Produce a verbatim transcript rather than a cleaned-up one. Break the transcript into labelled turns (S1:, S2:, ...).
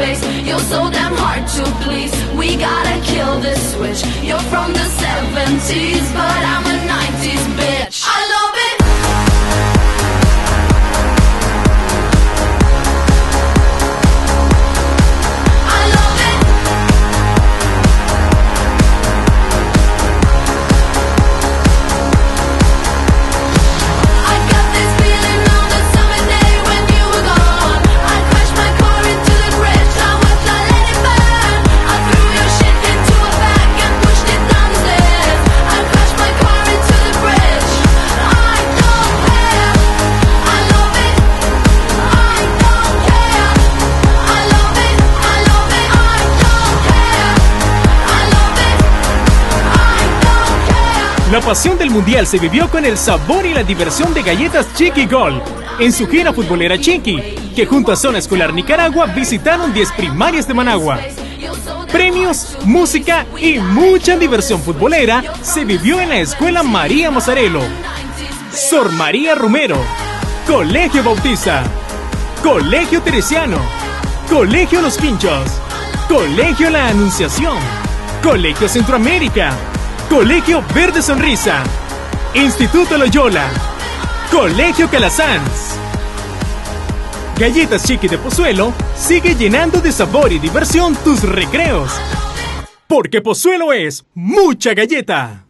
S1: space. You're so damn hard to please. We gotta kill this switch. You're from the seventies, but I'm a nineties bitch. I love it.
S2: La pasión del mundial se vivió con el sabor y la diversión de galletas Chiqui Gold en su gira futbolera Chiqui, que junto a Zona Escolar Nicaragua visitaron diez primarias de Managua. Premios, música y mucha diversión futbolera se vivió en la Escuela María Mazzarello, Sor María Romero, Colegio Bautista, Colegio Teresiano, Colegio Los Quinchos, Colegio La Anunciación, Colegio Centroamérica, Colegio Verde Sonrisa, Instituto Loyola, Colegio Calasanz. Galletas Chiqui de Pozuelo sigue llenando de sabor y diversión tus recreos, porque Pozuelo es mucha galleta.